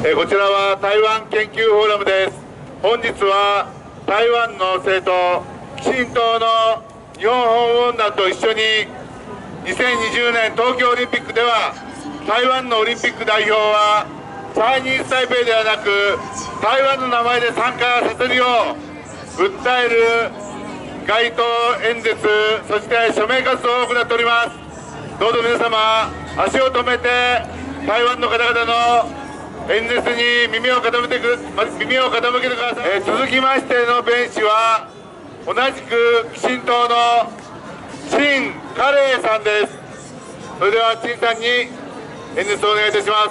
こちらは台湾研究フォーラムです。本日は台湾の政党新党の日本訪問団と一緒に2020年東京オリンピックでは台湾のオリンピック代表はチャイニーズ台北ではなく台湾の名前で参加させるよう訴える街頭演説、そして署名活動を行っております。どうぞ皆様足を止めて台湾の方々の演説に耳を傾けてください。続きましての弁士は同じく紀信党の陳華麗さんです。それでは陳さんに演説をお願いいたします。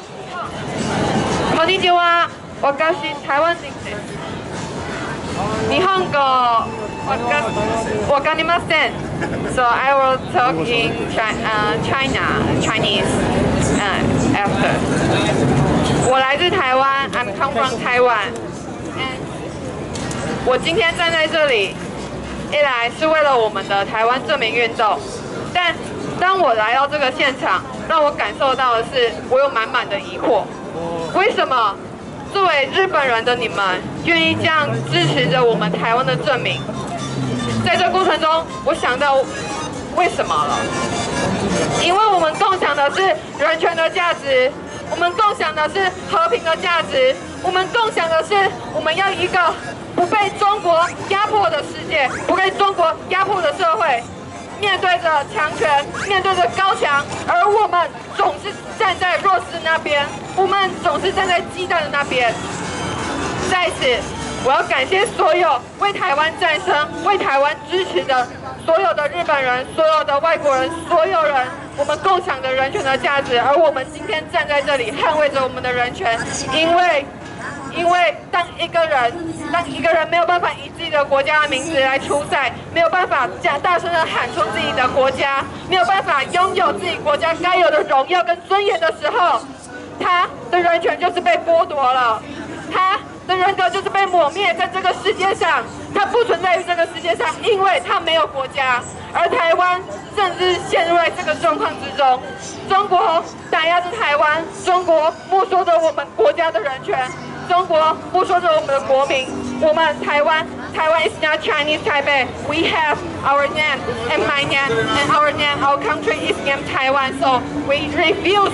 こんにちは、私台湾人です。日本語わかりません。So I will talk in Chinese after. 我来自台湾 ，I'm come from Taiwan. And 我今天站在这里，一来是为了我们的台湾证明运动，但当我来到这个现场，让我感受到的是，我有满满的疑惑：为什么作为日本人的你们，愿意这样支持着我们台湾的证明？在这过程中，我想到为什么了？因为我们共享的是人权的价值。我们共享的是和平的价值，我们共享的是我们要一个不被中国压迫的世界，不被中国压迫的社会。面对着强权，面对着高墙，而我们总是站在弱势那边，我们总是站在鸡蛋的那边。在此，我要感谢所有为台湾战争、为台湾支持的所有的日本人、所有的外国人、所有人。我们共享的人权的价值，而我们今天站在这里捍卫着我们的人权，因为当一个人没有办法以自己的国家的名字来出赛，没有办法大声的喊出自己的国家，没有办法拥有自己国家该有的荣耀跟尊严的时候，他的人权就是被剥夺了，他的人格就是被抹灭在这个世界上，他不存在于这个世界上，因为他没有国家。而台湾正是陷入在这个状况之中，中国打压着台湾，中国没收着我们国家的人权，中国没收着我们的国民。我们台湾 is not Chinese Taipei. We have our name and my name and our name. Our country is named Taiwan. So we refuse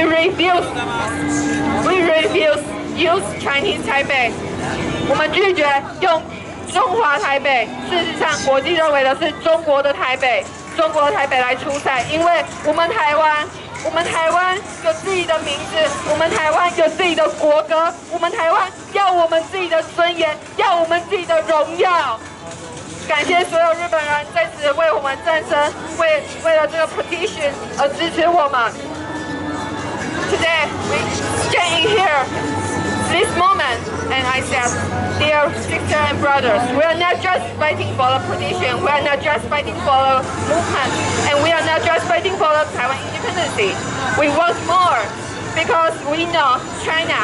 use Chinese Taipei. 我们拒绝用中华台北，事实上，国际认为的是中国的台北，中国的台北来出赛，因为我们台湾有自己的名字，我们台湾有自己的国歌，我们台湾要我们自己的尊严，要我们自己的荣耀。感谢所有日本人在此为我们战争，为了这个 petition 而支持我们。Today we standing here. This moment, and I said, dear sisters and brothers, we are not just fighting for the petition, we are not just fighting for the movement, and we are not just fighting for the Taiwan independence. We want more, because we know China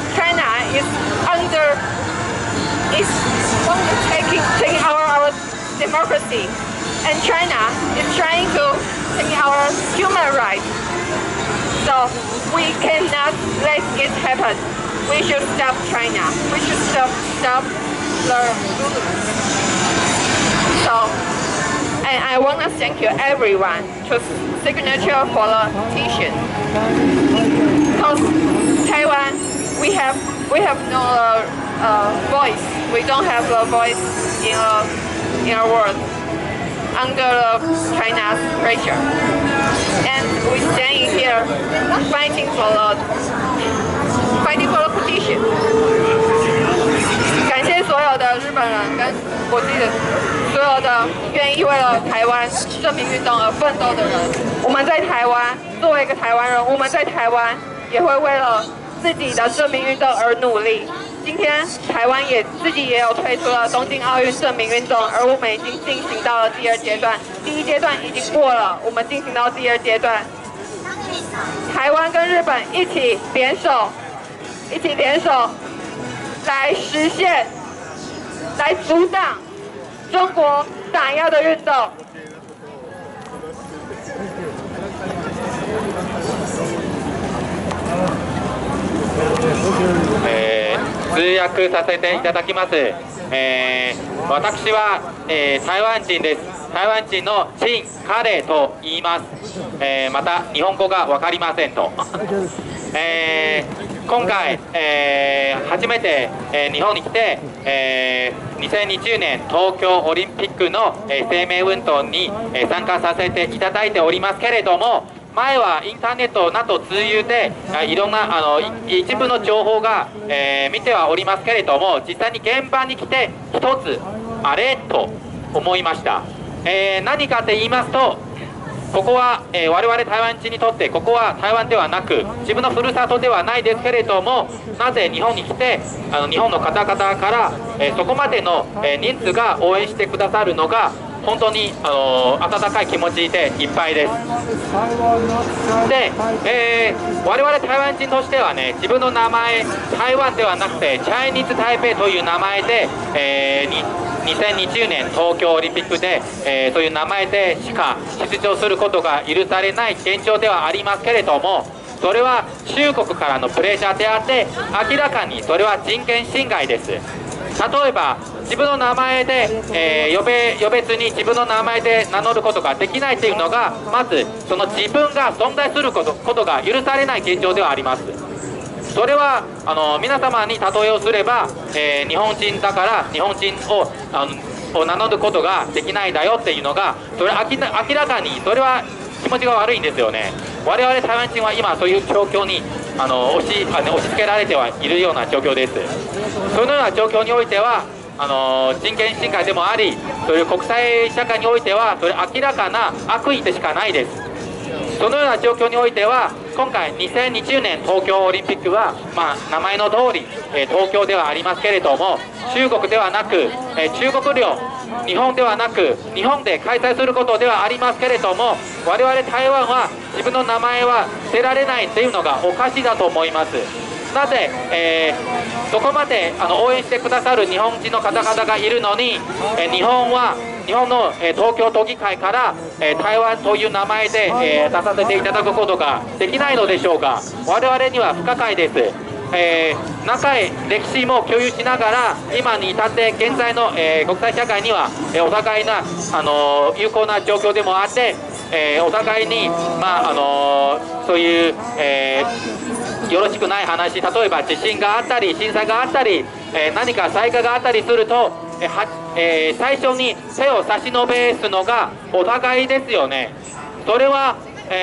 is taking our democracy, and China is trying to take our human rights. So we cannot let it happen. We should stop China. We should stop the So, and I want to thank you everyone to signature for the petition. Because Taiwan, we have no voice. We don't have a voice in our world under China's pressure. And we standing here fighting for the petition. 感谢所有的日本人跟国际的所有的愿意为了台湾证明运动而奋斗的人。我们在台湾，作为一个台湾人，我们在台湾也会为了自己的证明运动而努力。今天台湾自己也有推出了东京奥运证明运动，而我们已经进行到了第二阶段，第一阶段已经过了，我们进行到第二阶段。台湾跟日本一起联手来实现，来阻挡中国打压的运动。 通訳させていただきます。私は、台湾人です。台湾人の陳カレと言います。また日本語が分かりませんと。今回、初めて、日本に来て、2020年東京オリンピックの、声明運動に、参加させていただいておりますけれども、前はインターネットなど通じていろんな一部の情報が、見てはおりますけれども、実際に現場に来て一つあれと思いました。何かと言いますと、ここは、我々台湾人にとってここは台湾ではなく自分のふるさとではないですけれども、なぜ日本に来て日本の方々から、そこまでの、人数が応援してくださるのが本当に温かい気持ちでいっぱいです。で、我々台湾人としてはね、自分の名前台湾ではなくてチャイニーズ台北という名前で、2020年東京オリンピックで、そういう名前でしか出場することが許されない現状ではありますけれども、それは中国からのプレッシャーであって明らかにそれは人権侵害です。例えば自分の名前で、呼べずに自分の名前で名乗ることができないというのが、まずその自分が存在することが許されない現状ではあります。それは皆様に例えをすれば、日本人だから日本人を名乗ることができないんだよっていうのが、それ明らかにそれは気持ちが悪いんですよね。我々台湾人は今そういう状況に押し付けられてはいるような状況です。そのような状況においては人権侵害でもあり、そういう国際社会においてはそれ明らかな悪意でしかないです。そのような状況においては今回2020年東京オリンピックは、名前の通り、東京ではありますけれども、中国ではなく、中国領日本ではなく日本で開催することではありますけれども、我々台湾は自分の名前は捨てられないというのがおかしいだと思います。なぜ、そこまで応援してくださる日本人の方々がいるのに、日本の、東京都議会から、台湾という名前で、出させていただくことができないのでしょうか。我々には不可解です。長い歴史も共有しながら今に至って現在の、国際社会には、お互いな有効な状況でもあって、お互いに、そういう、よろしくない話、例えば地震があったり震災があったり、何か災害があったりすると、最初に手を差し伸べすのがお互いですよね。それは、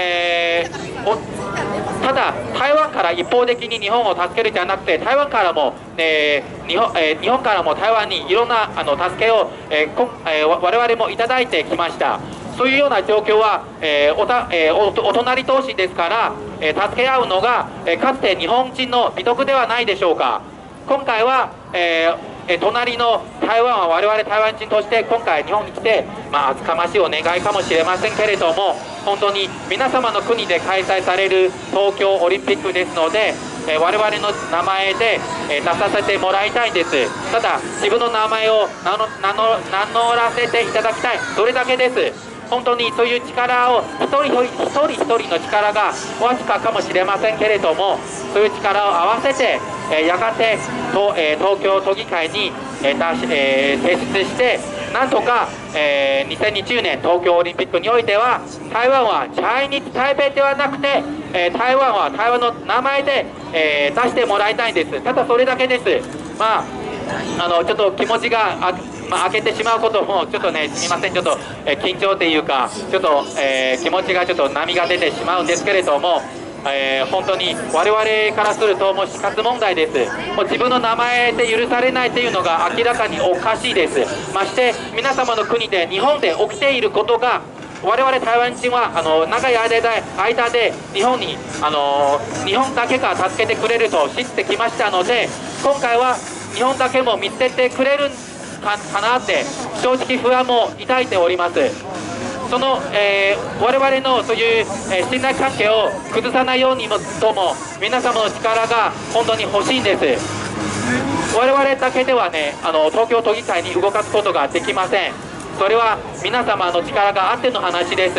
ただ台湾から一方的に日本を助けるんじゃなくて、台湾からも、日本からも台湾にいろんな助けを、我々もいただいてきました。そういうような状況は、お隣同士ですから、助け合うのが、かつて日本人の美徳ではないでしょうか。今回は、隣の台湾は我々台湾人として今回日本に来て、厚かましいお願いかもしれませんけれども、本当に皆様の国で開催される東京オリンピックですので、我々の名前で、出させてもらいたいんです。ただ自分の名前を名乗らせていただきたい、それだけです。本当にそういう力を一人一人の力がわずかかもしれませんけれども、そういう力を合わせて、やがて東京都議会に、提出して、なんとか、2020年東京オリンピックにおいては台湾はチャイニーズ台北ではなくて、台湾は台湾の名前で、出してもらいたいんです。ただそれだけです。ちょっと気持ちが開けてしまうこともちょっとね、すみません、ちょっと、緊張というかちょっと、気持ちがちょっと波が出てしまうんですけれども、本当に我々からするともう死活問題です。もう自分の名前で許されないというのが明らかにおかしいです。まして皆様の国で日本で起きていることが、我々台湾人は長い間で日本だけが助けてくれると信じてきましたので、今回は日本だけも見捨ててくれるかなって正直不安も抱いております。その、我々のそういう、信頼関係を崩さないようにとも皆様の力が本当に欲しいんです。我々だけではね、東京都議会に動かすことができません。それは皆様の力があっての話です。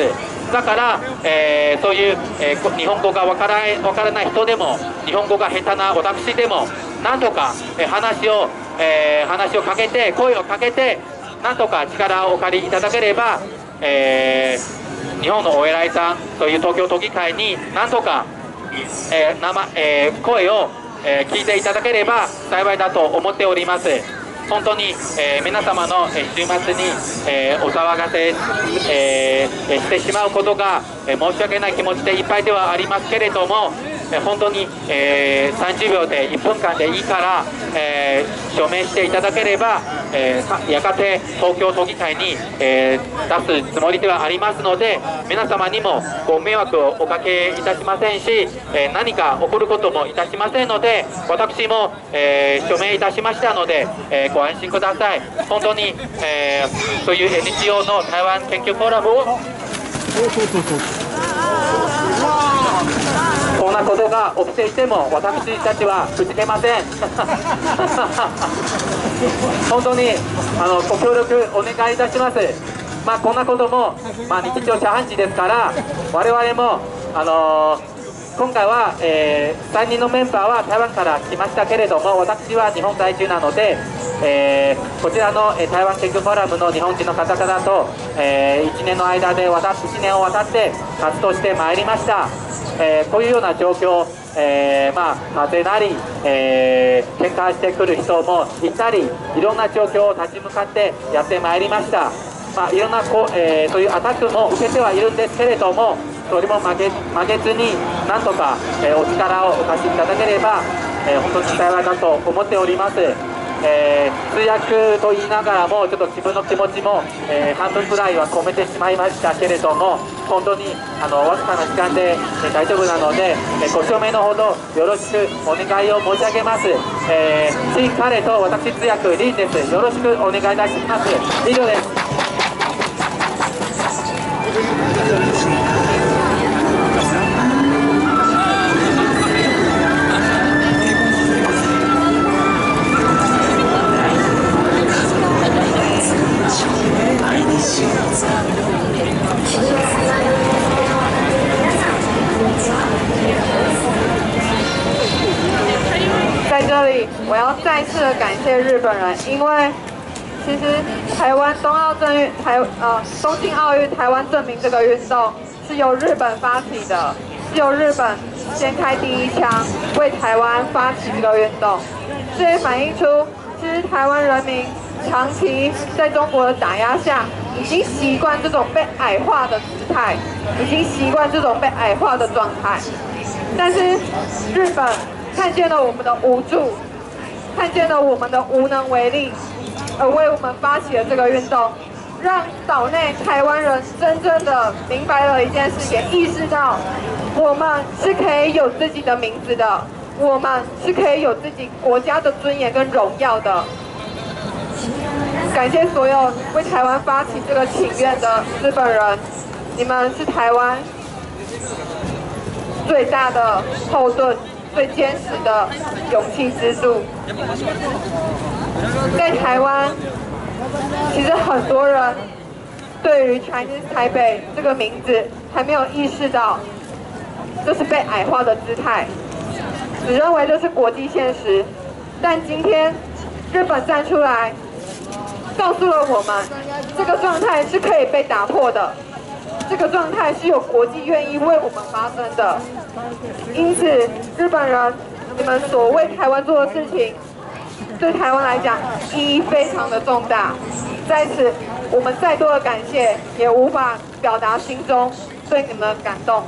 だから、そういう、日本語がわからない人でも日本語が下手な私でもなんとか、話をかけて声をかけてなんとか力をお借りいただければ、日本のお偉いさんそういう東京都議会になんとか、声を、聞いていただければ幸いだと思っております。本当に、皆様の、週末に、お騒がせ、してしまうことが、申し訳ない気持ちでいっぱいではありますけれども、本当に、30秒で1分間でいいから、署名していただければ、やがて東京都議会に、出すつもりではありますので皆様にもご迷惑をおかけいたしませんし、何か起こることもいたしませんので私も、署名いたしましたので、ご安心ください。本当に、そういう NGO の台湾研究フォーラムをこんなことが起きていても私たちはくじけません本当にご協力お願いいたします。こんなことも、日常茶飯事ですから我々も、今回は、3人のメンバーは台湾から来ましたけれども私は日本在住なので、こちらの、台湾研究フォーラムの日本人の方々と、1年の間で1年を渡って活動してまいりました。こういうような状況、風なり、喧嘩してくる人もいたりいろんな状況を立ち向かってやってまいりました。いろんなそういうアタックも受けてはいるんですけれどもそれも負けずになんとか、お力をお貸しいただければ、本当に幸いだと思っております。通訳と言いながらもちょっと自分の気持ちも、半分くらいは込めてしまいましたけれども本当にわずかな時間で、大丈夫なので、ご署名のほどよろしくお願いを申し上げます。新彼と私通訳リンです。よろしくお願いいたします。以上です。 在这里，我要再次的感谢日本人，因为其实台湾东京奥运台湾证明这个运动是由日本发起的，是由日本先开第一枪，为台湾发起这个运动，这也反映出其实台湾人民长期在中国的打压下，已经习惯这种被矮化的姿态，已经习惯这种被矮化的状态。但是日本看见了我们的无助，看见了我们的无能为力，而为我们发起了这个运动，让岛内台湾人真正的明白了一件事，也意识到我们是可以有自己的名字的，我们是可以有自己国家的尊严跟荣耀的。感谢所有为台湾发起这个请愿的日本人，你们是台湾最大的后盾，最坚实的勇气支柱。在台湾，其实很多人对于 Chinese Taipei 这个名字还没有意识到，这是被矮化的姿态，只认为这是国际现实。但今天日本站出来，告诉了我们，这个状态是可以被打破的，这个状态是有国际愿意为我们发声的。因此，日本人，你们所为台湾做的事情，对台湾来讲意义非常的重大。在此，我们再多的感谢也无法表达心中对你们的感动。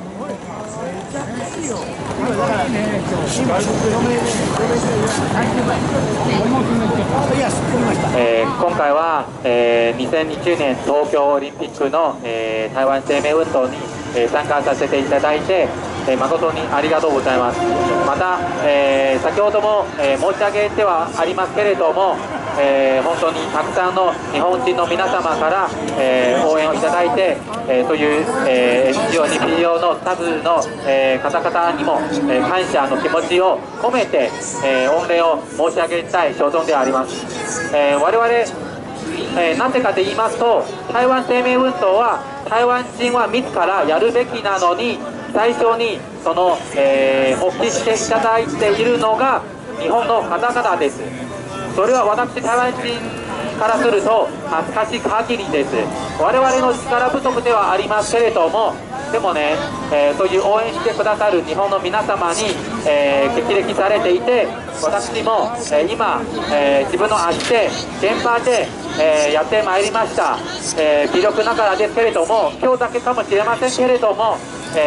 今回は、2020年東京オリンピックの、台湾生命運動に、参加させていただいて、誠にありがとうございます。また、先ほども、申し上げてはありますけれども、本当にたくさんの日本人の皆様から、応援をいただいて、そういう、NGO、NPO のスタッフの、方々にも、感謝の気持ちを込めて、御礼を申し上げたい所存であります。我々 なぜかと言いますと、台湾生命運動は台湾人は自らやるべきなのに、最初にその、発起していただいているのが日本の方々です。それは私台湾人からすると恥ずかしい限りです。我々の力不足ではありますけれども、でもね、そういう応援してくださる日本の皆様に、激励されていて、私も、今、自分の足で現場で、やってまいりました。微力ながらですけれども、今日だけかもしれませんけれども、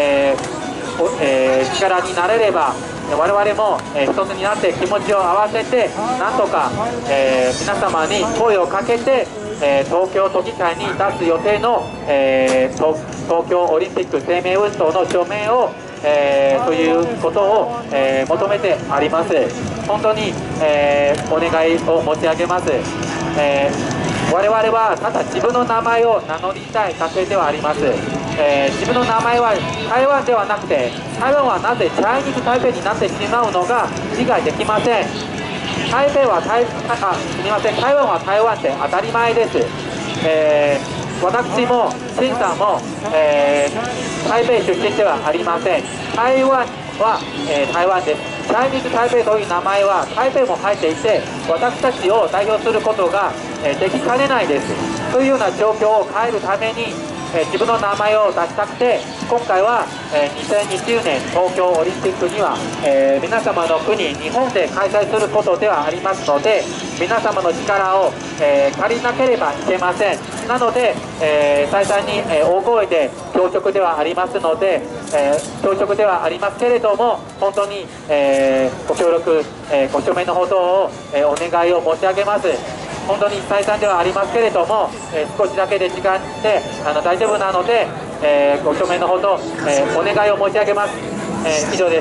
力になれれば我々も、一つになって気持ちを合わせてなんとか、皆様に声をかけて、東京都議会に出す予定の、東京オリンピック生命運動の署名を、ということを、求めてあります。本当に、お願いを申し上げます。我々はただ自分の名前を名乗りたいだけではあります。自分の名前は台湾ではなくて、台湾はなぜチャイニーズ台北になってしまうのか理解できません。台湾は台湾で当たり前です。私も陳さんも、台北出身ではありません。台湾は、台湾です。チャイニーズ台北という名前は台北も入っていて、私たちを代表することが、できかねないです。というような状況を変えるために、自分の名前を出したくて、今回は、2020年東京オリンピックには、皆様の国日本で開催することではありますので、皆様の力を、借りなければいけません。なので、再三に、大声で強直ではありますので、強直ではありますけれども、本当に、ご協力、ご署名のほどを、お願いを申し上げます。本当に再三ではありますけれども、少しだけで時間で大丈夫なので、ご署名のほど、お願いを申し上げます。以上です。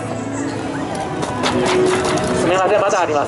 すみません、まだあります。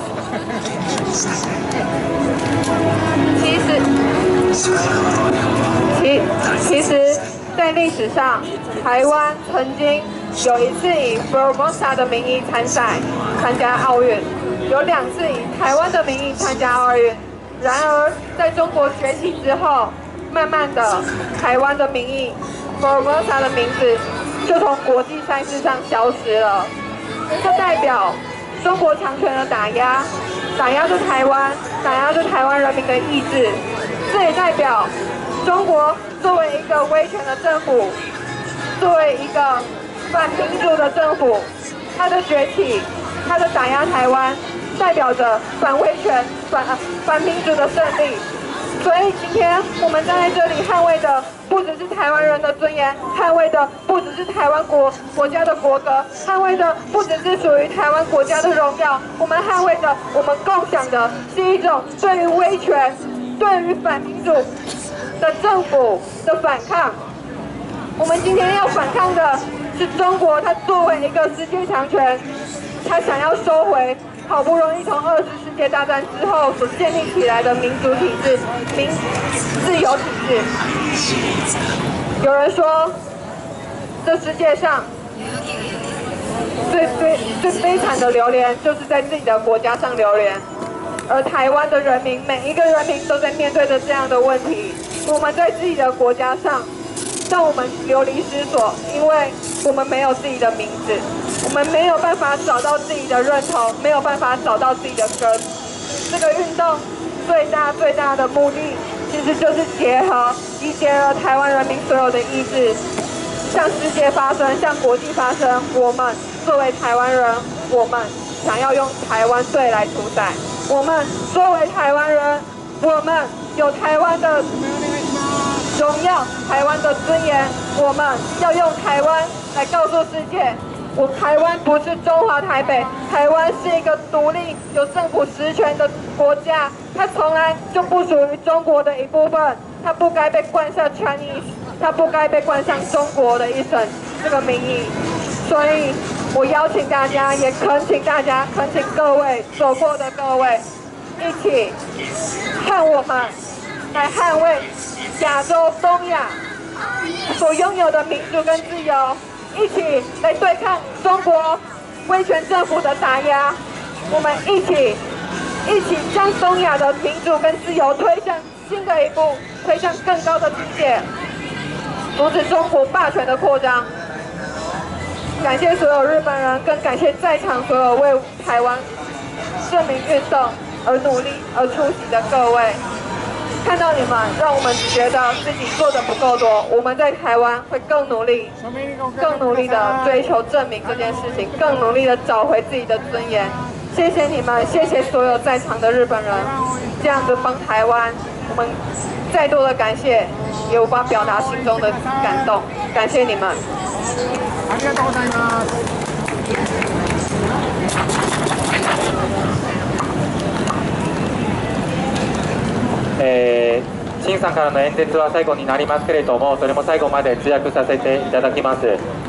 其实，在历史上，台湾曾经有一次以 Formosa 的名义参加奥运，有2次以台湾的名义参加奥运。然而，在中国崛起之后，慢慢的，台湾的名义 Formosa 的名字就从国际赛事上消失了。这代表中国强权的打压着台湾，打压着台湾人民的意志。这也代表中国作为一个威权的政府，作为一个反民主的政府，它的崛起，它的打压台湾，代表着反威权、反民主的胜利。所以今天我们站在这里捍卫的不只是台湾人的尊严，捍卫的不只是台湾国家的国歌，捍卫的不只是属于台湾国家的荣耀，我们捍卫的，我们共享的是一种对于威权、对于反民主的政府的反抗。我们今天要反抗的是中国，它作为一个世界强权，它想要收回好不容易从20次世界大战之后所建立起来的民主体制、自由体制。有人说，这世界上最悲惨的流连，就是在自己的国家上流连。而台湾的人民，每一个人民都在面对着这样的问题。我们在自己的国家上，让我们流离失所，因为我们没有自己的名字，我们没有办法找到自己的认同，没有办法找到自己的根。这个运动最大的目的，其实就是集结了台湾人民所有的意志，向世界发声，向国际发声。我们作为台湾人，我们想要用台湾队来主宰。我们作为台湾人，我们有台湾的荣耀，台湾的尊严。我们要用台湾来告诉世界，台湾不是中华台北，台湾是一个独立有政府实权的国家，它从来就不属于中国的一部分，它不该被冠上 Chinese， 它不该被冠上中国的一省这个名义。所以我邀请大家，也恳请大家，恳请各位走过的各位，一起和我们来捍卫亚洲、东亚所拥有的民主跟自由，一起来对抗中国威权政府的打压。我们一起一起将东亚的民主跟自由推向新的一步，推向更高的境界，阻止中国霸权的扩张。感谢所有日本人，更感谢在场所有为台湾证明运动而努力而出席的各位。看到你们，让我们觉得自己做的不够多，我们在台湾会更努力，更努力的追求证明这件事情，更努力的找回自己的尊严。谢谢你们，谢谢所有在场的日本人，这样子帮台湾，我们再多的感谢也无法表达心中的感动，感谢你们。 ありがとうございます。 陳さんからの演説は最後になりますけれども、それも最後まで通訳させていただきます。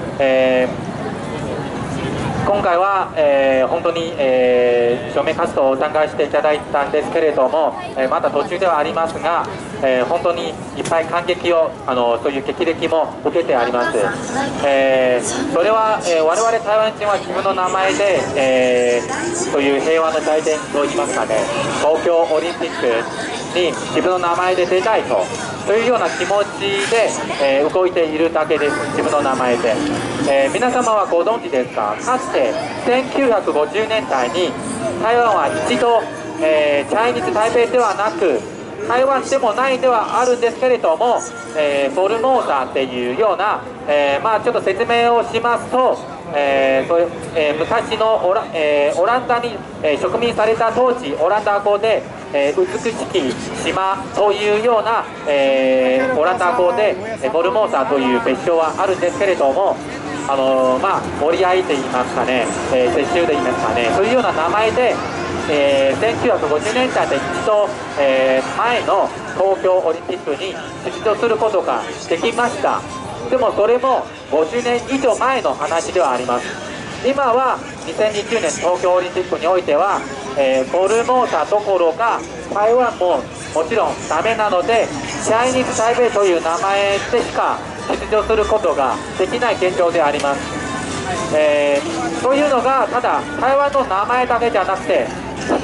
今回は、本当に、署名活動を参加していただいたんですけれども、まだ途中ではありますが、本当にいっぱい感激をそういう激励も受けてあります。それは、我々台湾人は自分の名前で、そういう平和の祭典といいますかね、東京オリンピックに自分の名前で出たいと。というような気持ちで、動いているだけです。自分の名前で、皆様はご存知ですか？かつて1950年代に台湾は一度、チャイニーズ台北ではなく台湾でもないではあるんですけれども、フォルモーザっていうような、ちょっと説明をしますと、昔のオランダに、植民された当時オランダ語で美しき島というような、オランダ語でフォルモーサという別称はあるんですけれども、折り合いといいますかね、接収といいますかね、そういうような名前で、1950年代で一度、前の東京オリンピックに出場することができました。でもそれも50年以上前の話ではあります。今は2020年東京オリンピックにおいては、フォルモーサどころか台湾ももちろんダメなので、チャイニーズ台北という名前でしか出場することができない現状であります。というのがただ台湾の名前だけじゃなくて、人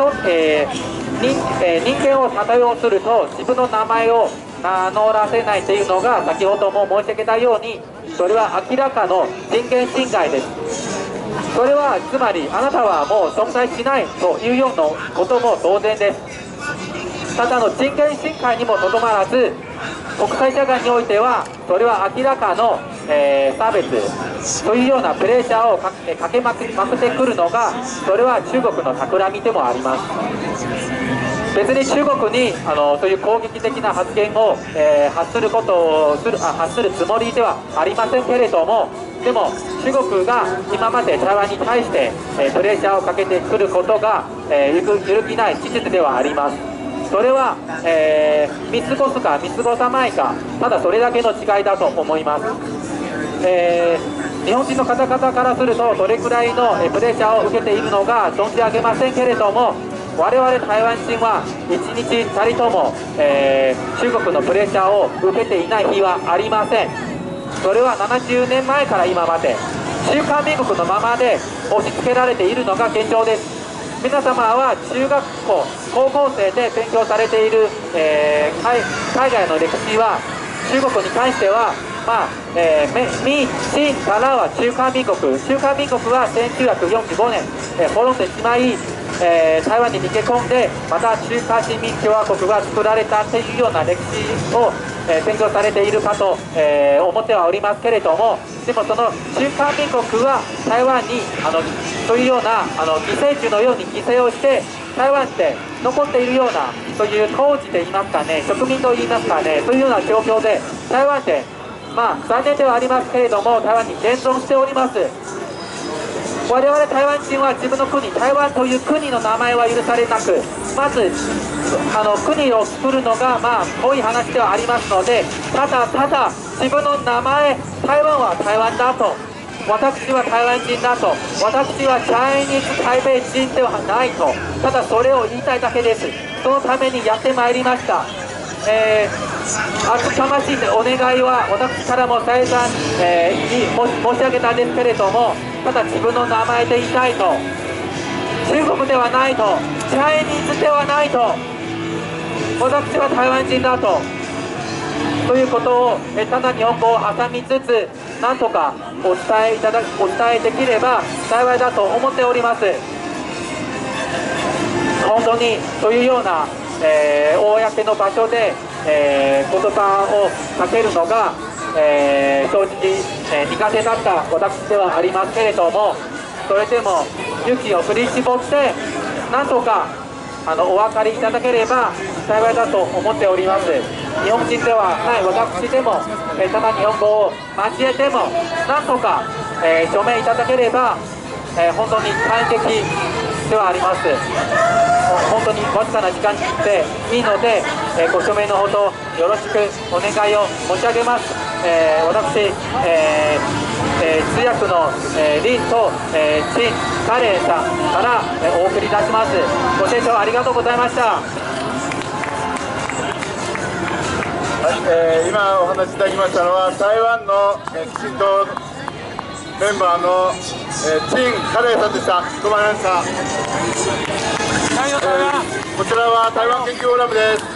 間を例えをすると自分の名前を名乗らせないというのが先ほども申し上げたように、それは明らかの人権侵害です。それはつまりあなたはもう存在しないというようなことも当然です。ただの人権侵害にもとどまらず、国際社会においてはそれは明らかの、差別というようなプレッシャーをかけまくってくるのが、それは中国の企みでもあります。別に中国にそういう攻撃的な発言を、発するつもりではありませんけれども、でも中国が今まで台湾に対して、プレッシャーをかけてくることが、揺るぎない事実ではあります。それは、見過ごすか見過ごさないか、ただそれだけの違いだと思います。日本人の方々からするとどれくらいのプレッシャーを受けているのか存じ上げませんけれども、我々台湾人は一日たりとも、中国のプレッシャーを受けていない日はありません。それは70年前から今まで中華民国のままで押し付けられているのが現状です。皆様は中学校高校生で勉強されている、海外の歴史は中国に関しては明清からは中華民国は1945年、滅んでしまい、台湾に逃げ込んでまた中華人民共和国が作られたというような歴史を、勉強されているかと、思ってはおりますけれども、でもその中華民国は台湾にそういうような犠牲地のように犠牲をして台湾って残っているような、そういう当時といいますかね、植民といいますかね、そういうような状況で台湾って残念ではありますけれども台湾に現存しております。我々台湾人は自分の国、台湾という国の名前は許されなく、まず国を作るのが遠い話ではありますので、ただ自分の名前、台湾は台湾だと、私は台湾人だと、私はチャイニーズ台北人ではないと、ただそれを言いたいだけです。そのためにやってまいりました。厚かましいお願いは私からも再三、申し上げたんですけれども、ただ自分の名前でいたいと、中国ではないと、 チャイニーズではないと、私は台湾人だということをただ日本語を挟みつつなんとかお伝えできれば幸いだと思っております。本当にそういうような、公の場所で、言葉をかけるのが、正直、苦手だった私ではありますけれども、それでも勇気を振り絞ってなんとかお分かりいただければ幸いだと思っております。日本人ではない私でもただ日本語を交えてもなんとか、署名いただければ、本当に感激ではあります。本当にわずかな時間でいいので、ご署名のほどよろしくお願いを申し上げます。私、通訳の、リンと、チン・カレンさんから、お送りいたします。ご清聴ありがとうございました。 はい、今お話しいただきましたのは台湾の基進党メンバーの、チン・カレンさんでした。どうもありがとうございました。こちらは台湾研究フォーラムです。